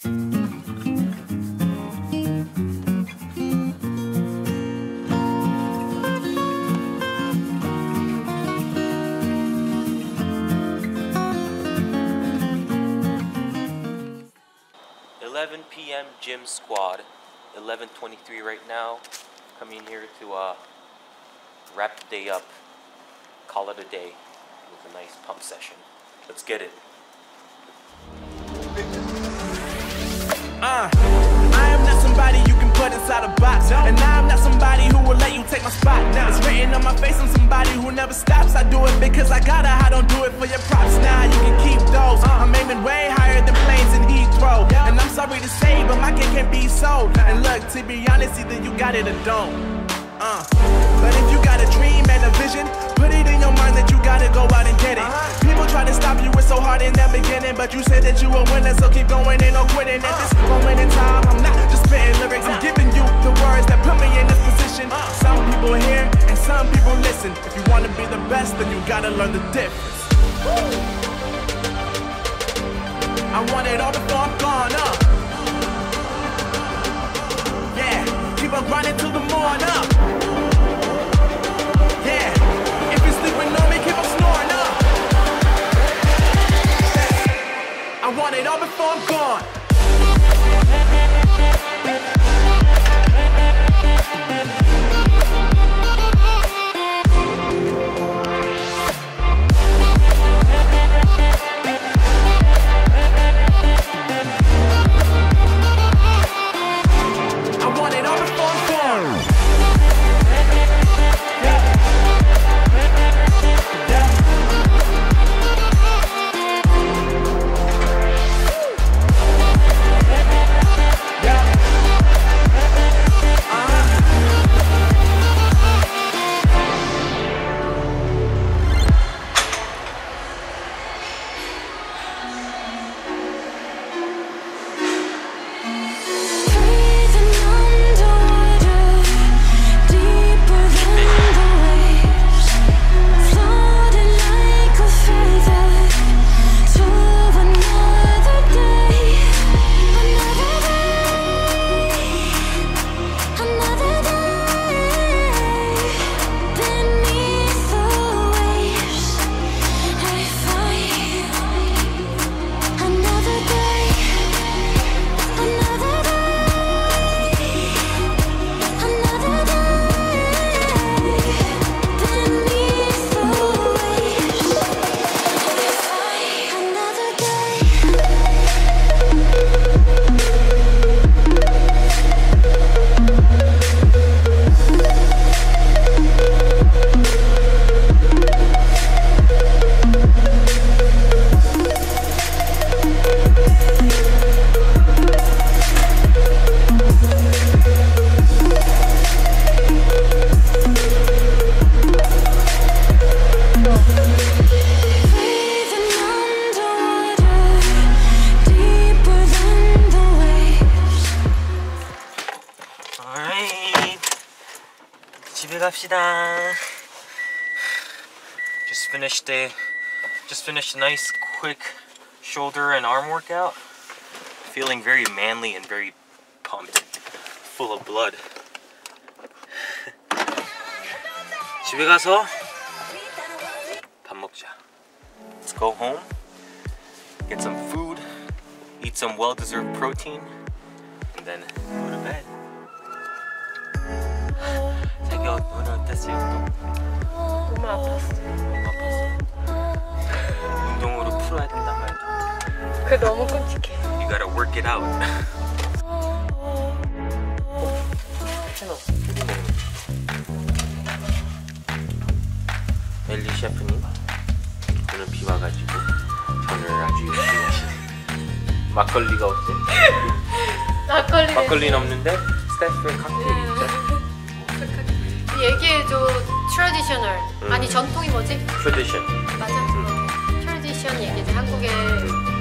p.m. gym squad. 11:23 right now. Coming here to wrap the day up, call it a day with a nice pump session. Let's get it. I am not somebody you can put inside a box, and I am not somebody who will let you take my spot. It's written on my face, I'm somebody who never stops. I do it because I gotta, I don't do it for your props. Nah, you can keep those. I'm aiming way higher than planes in Heathrow, and I'm sorry to say, but my cake can't be sold. And look, to be honest, either you got it or don't. But if you got a dream and a vision, put it in your mind that you gotta go out and get it. People try to stop you, it's so hard in the beginning, but you said that you a winner, so keep going, ain't no quitting. At this moment in time, I'm not just spitting lyrics, I'm giving you the words that put me in this position. Some people hear and some people listen. If you wanna be the best, then you gotta learn the difference. I want it all before I'm gone, yeah, keep on grinding till the morning up. Yeah, if you're sleeping on me, keep on snoring up. I want it all before I'm gone. 집에 갑시다. Just finished a nice quick shoulder and arm workout. Feeling very manly and very pumped, full of blood. 집에 가서 밥 먹자. Let's go home, get some food, eat some well-deserved protein, and then go to bed. 자기 오늘 어땠어요? 너무 아팠어. 너무 아팠어. 운동으로 풀어야 된단 말이야. 그게 너무 끔찍해. You gotta work it out. 엘리 셰프님 오늘 비 와가지고 저를 아주 열심히 하시네. 막걸리가 어때? 막걸리는 없는데 스태프의 칵테일이 있죠? 얘기해줘. 트래디셔널 아니 전통이 뭐지? 트래디션. 맞아. 트래디션 얘기지. 한국의